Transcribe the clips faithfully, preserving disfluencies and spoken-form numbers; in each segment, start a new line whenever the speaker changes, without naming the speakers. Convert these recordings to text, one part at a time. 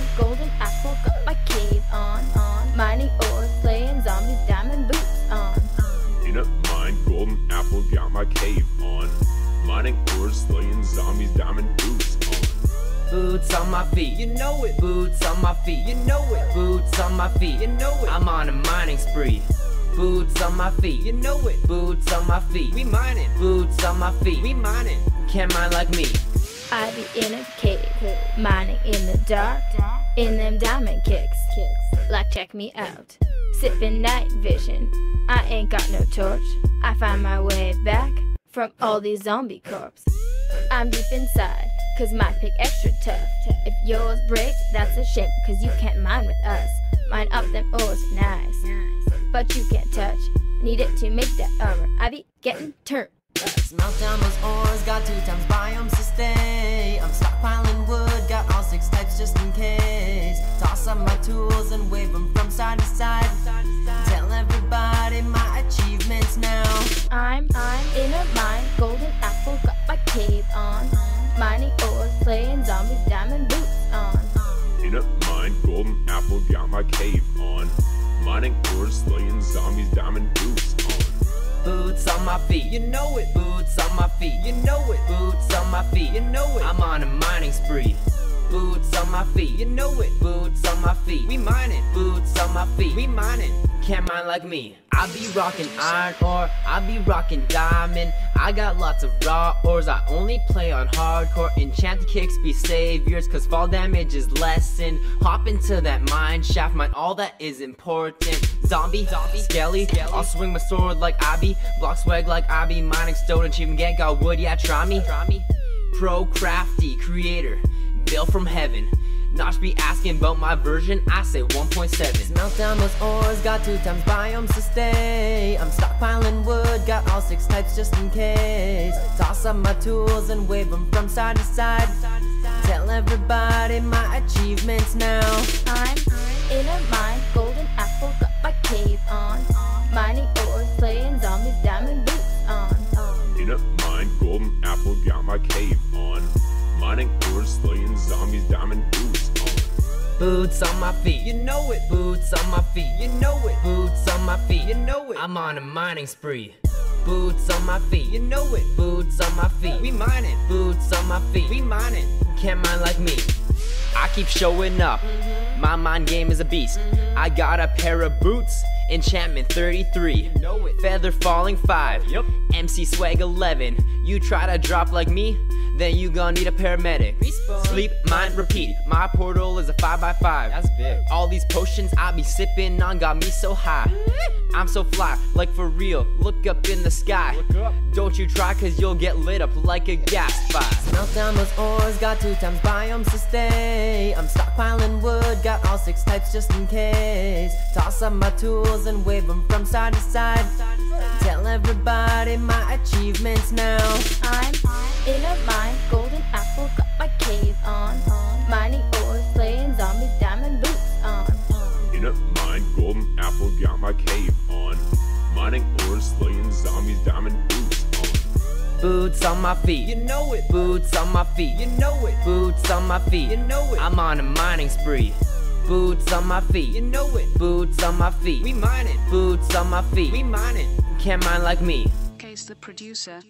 mine, golden apple, got my cave on, on. Mining ore, slaying zombies, diamond boots on.
In a mine, golden apple, got my cave on. Mining ore, slaying zombies, diamond boots on.
Boots on my feet, you know it. Boots on my feet, you know it. Boots on my feet, you know it. I'm on a mining spree. Boots on my feet, you know it. Boots on my feet, we mining. Boots on my feet, we mining. Can't mine like me.
I be in a cave, mining in the dark, in them diamond kicks. Like check me out, sipping night vision. I ain't got no torch. I find my way back from all these zombie corpse. I'm deep inside, cause my pick extra tough. If yours breaks, that's a shame, cause you can't mine with us. Mine up them ores, nice, but you can't touch. Need it to make that armor. I be getting turned.
Smelt down those ores, got two times biomes to stay. I'm stockpiling wood, got all six types just in case. Toss up my tools and wave them from side to side. Tell everybody my achievements now.
I'm, I'm in a mine, golden apple, got my cave on. Mining ores, slaying zombies, diamond boots on.
In a mine, golden apple, got my cave on. Mining ore, slaying zombies, diamond boots on.
Boots on my feet, you know it. Boots on my feet, you know it. Boots on my feet, you know it. I'm on a mining spree. Boots on my feet, you know it. Boots on my feet, we mining. Boots on my feet, we mining. Can't mine like me. I be rocking iron ore, I be rocking diamond. I got lots of raw ores, I only play on hardcore. Enchanted kicks be saviors, cause fall damage is lessened. Hop into that mine shaft, mine all that is important. Zombie, zombie, skelly, I'll swing my sword like I be. Block swag like I be, mining stone, achievement get got wood, yeah try me. Pro crafty, creator, bill from heaven. Nosh be asking about my version, I say one point seven. Smelt down those ores, got two times biomes to stay. I'm stockpiling wood, got all six types just in case. Toss up my tools and wave them from side to side. Tell everybody my achievements now.
I'm in a mine, golden apple, got my cave on. Mining ore, slaying zombies, diamond boots on.
In a mine, golden apple, got my cave on. Mining ore, slaying zombies, diamond boots on.
Boots on my feet, you know it. Boots on my feet, you know it. Boots on my feet, you know it. I'm on a mining spree. Boots on my feet, you know it. Boots on my feet, we mining. Boots on my feet, we mining. Can't mine like me. I keep showing up. My mind game is a beast. I got a pair of boots, enchantment thirty-three. You know it. Feather falling five. Yep. M C swag eleven. You try to drop like me, then you gon' need a paramedic. Respawn. Sleep, mine, repeat. My portal is a five by five. That's big. All these potions I be sipping on got me so high. I'm so fly, like for real. Look up in the sky. Look up. Don't you try, cause you'll get lit up like a gas fire. Smelt down those ores, got two times biomes to stay. I'm stockpiling wood, got all six types just in case. Toss up my tools and wave them from side to side. Tell everybody my achievements now.
I'm in a mine, golden apple, got my cave on. Mining ore, slaying zombies, diamond boots on.
In a mine, golden apple, got my cave on. Mining ore, slaying zombies, diamond boots on.
Boots on my feet, you know it. Boots on my feet, you know it. Boots on my feet, you know it. I'm on a mining spree. Boots on my feet, you know it. Boots on my feet, we mining. Boots on my feet, we mining. Can't mine like me.
Case the producer.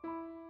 Bye.